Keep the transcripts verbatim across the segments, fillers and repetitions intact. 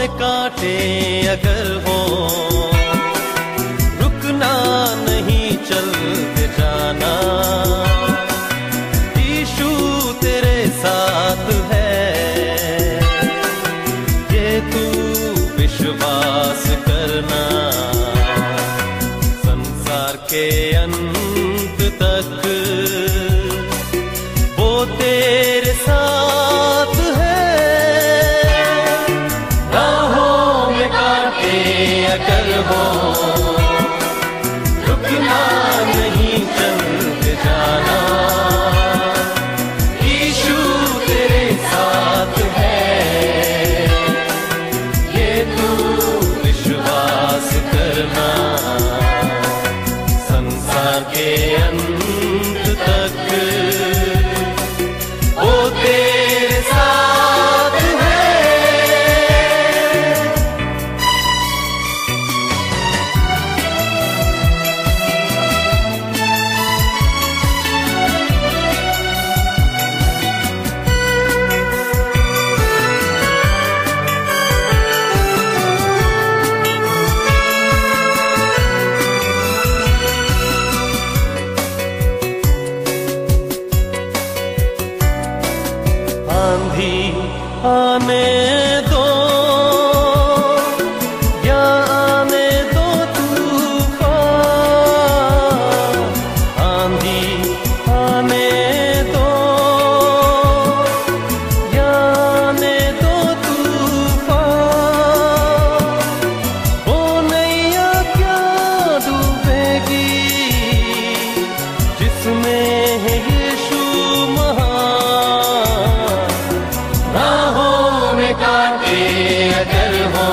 में कांटे अगर हो, रुकना नहीं चलते जाना। यीशु तेरे साथ है, ये तू विश्वास करना। संसार के अंत तक वो तेरे साथ है। राहों में कांटे अगर हो, रुकना नहीं चलते जाना। यीशु तेरे साथ है, ये तू विश्वास करना। संसार के अंत तक वो तेरे साथ है। आंधी आने दो या आने दो तूफान, आंधी आने दो या आने दो तूफान, वो नैया क्या डूबेगी जिसमें है यीशु महान। राहों में कांटे अगर हो,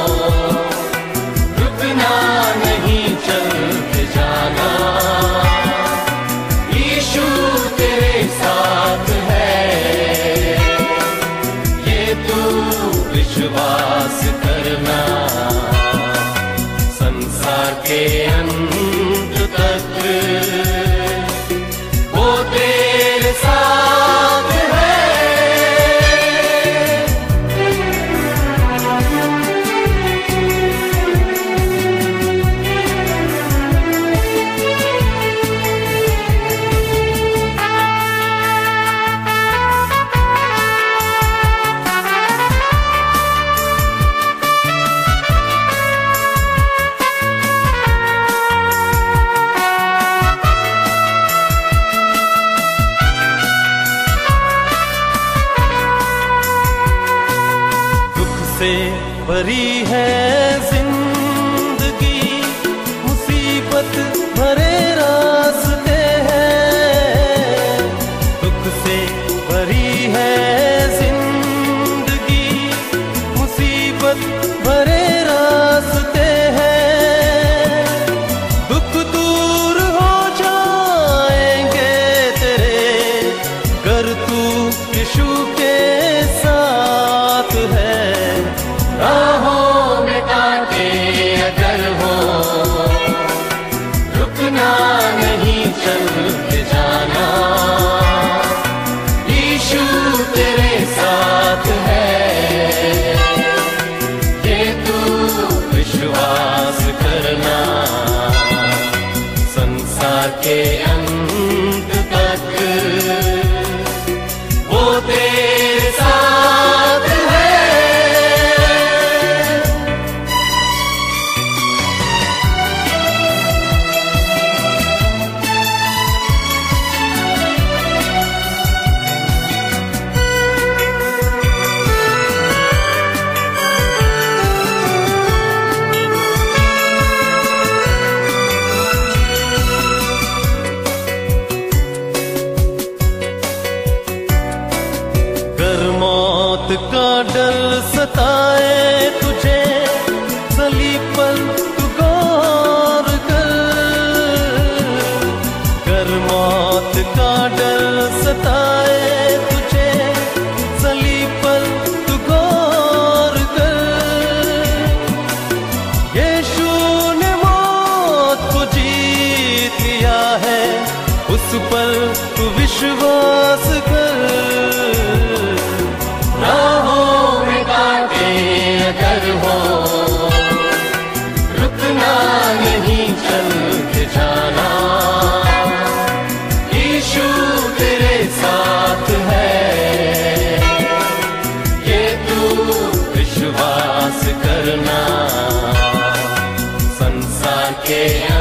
रुकना नहीं चलते जाना। यीशु तेरे साथ है, ये तू विश्वास करना। संसार के अंत तक वो तेरे साथ है। से भरी है जिंदगी, मुसीबत भरे रास्ते हैं। दुख से भरी है जिंदगी, मुसीबत भरे रास्ते हैं। दुख दूर हो जाएंगे तेरे, कर तू यीशु के साथ है। राहों में कांटे अगर हो, रुकना नहीं चलते जाना। यीशु तेरे साथ है, ये तू विश्वास करना। संसार के अंत तक वो तेरे साथ है। मौत का डर सताए तुझे, सलीब पर तू गौर कर। कर मौत का डर सताए तुझे, सलीब पर तू गौर कर। यीशु ने मौत को जीत लिया है, उस पर तू विश्वास कर। राहों में कांटे अगर करना, संसार के